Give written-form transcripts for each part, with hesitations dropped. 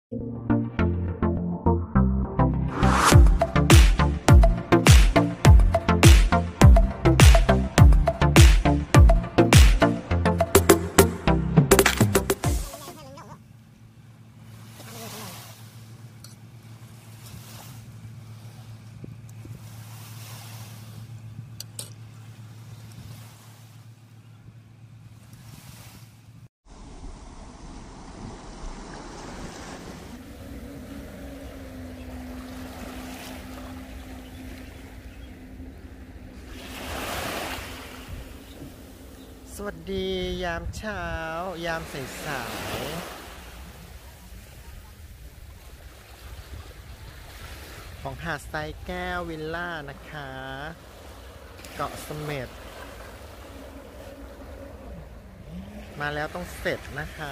สวัสดียามเช้ายามสายๆของหาดทรายแก้ววิลล่านะคะเกาะเสม็ดมาแล้วต้องเสร็จนะคะ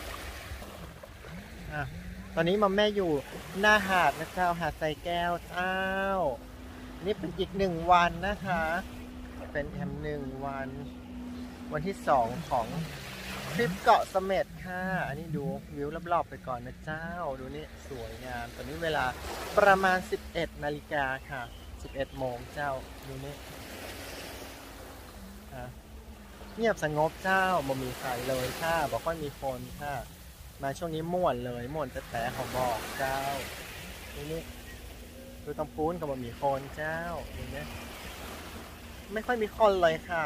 ตอนนี้มอมแม่อยู่หน้าหาดนะเจ้าหาดทรายแก้วเจ้านี่เป็นอีก1 วันนะคะเป็นแถม1 วันที่2ของทริปเกาะเสม็ดค่ะอันนี้ดูวิวรอบๆไปก่อนนะเจ้าดูนี่สวยงามตอนนี้เวลาประมาณ11 นาฬิกาค่ะ11 โมงเจ้าดูนี่เงียบสงบเจ้าบ่มีใครเลยค่ะบอกว่ามีคนค่ะมาช่วงนี้ม่วนเลยม่วนแต่เขาบอกเจ้าดูนี่ดูตรงปูนก็บ่มีคนเจ้าดูนี่ไม่ค่อยมีคนเลยค่ะ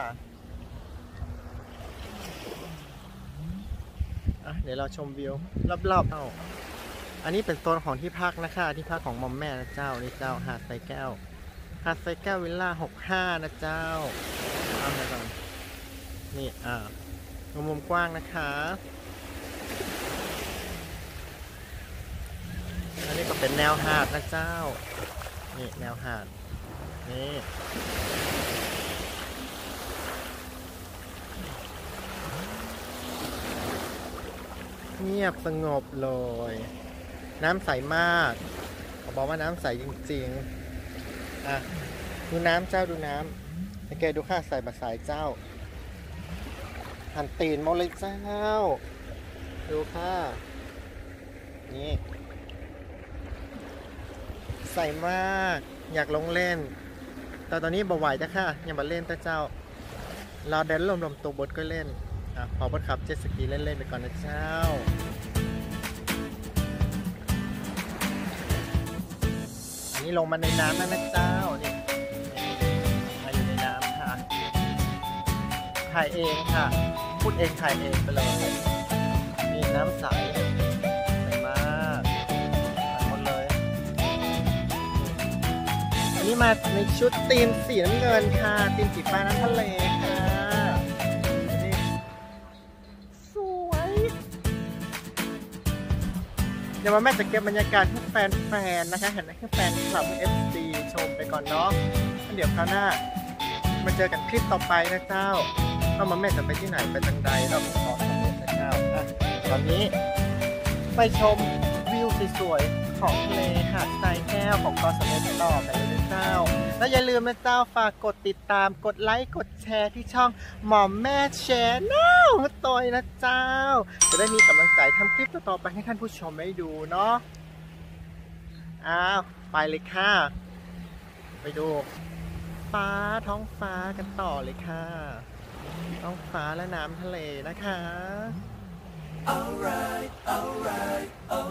เดี๋ยวเราชมวิวรอบๆอันนี้เป็นโซนของที่พักนะคะที่พักของมอมแม่นะเจ้านี่เจ้าหาดทรายแก้วหาดทรายแก้ววิลล่า65นะเจ้าเอาไปก่อนนี่มุมกว้างนะคะอันนี้ก็เป็นแนวหาดนะเจ้านี่แนวหาดนี่เงียบสงบเลยน้ำใสมากเขาบอกว่าน้ำใสจริงๆดูน้ำเจ้าดูน้ำไอ้แกดูค่าใส่บะสายเจ้าหันตีนมาเลยเจ้าดูค่ะนี่ใสมากอยากลงเล่นแต่ตอนนี้บ่ไหวจ้ะค่ะยังมาเล่นแต่เจ้ารอเดินลมตัวบดก็เล่นพอบดขับเจ็ตสกีเล่นๆไปก่อนนะเจ้าอันนี้ลงมาในน้ำแล้วนะเจ้านี่มาอยู่ในน้ำค่ะถ่ายเองค่ะพูดเองถ่ายเองไปเลยมีน้ำใสมากหมดเลยอันนี้มาในชุดธีมสีน้ำเงินค่ะธีมสีฟ้าน้ำทะเลค่ะเดี๋ยวมาแม่จะเก็บบรรยากาศให้แฟนๆนะคะเห็นไหมให้แฟนคลับ FC ชมไปก่อนเนาะเดี๋ยวคราวหน้ามาเจอกันคลิปต่อไปนะเจ้าว่ามาแม่จะไปที่ไหนไปทางใดเราขอสำเร็จนะเจ้าตอนนี้ไปชมวิวสวยๆของทะเลหาดทรายแก้วของเกาะเสม็ดต่อไปเลยนะเจ้าแล้วอย่าลืมนะเจ้าฝากกดติดตามกดไลค์กดแชร์ที่ช่องหม่อมแม่แชร์แนลตัวนะเจ้าจะได้มีกำลังใจทำคลิปต่อไปให้ท่านผู้ชมได้ดูเนาะไปเลยค่ะไปดูท้องฟ้ากันต่อเลยค่ะท้องฟ้าและน้ำทะเลนะคะ Alright alright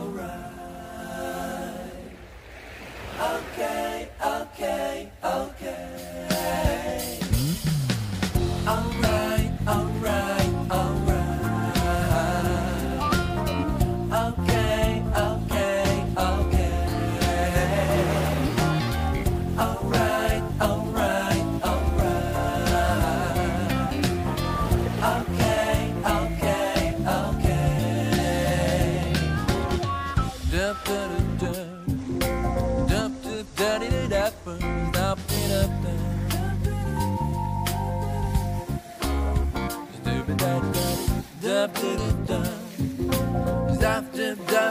alright Okay okay okay Alright alright alright Okay okay okay Alright alright alright Okay okay okay Dup dup dup dup dup daddy dup dup dup dup dup dup dup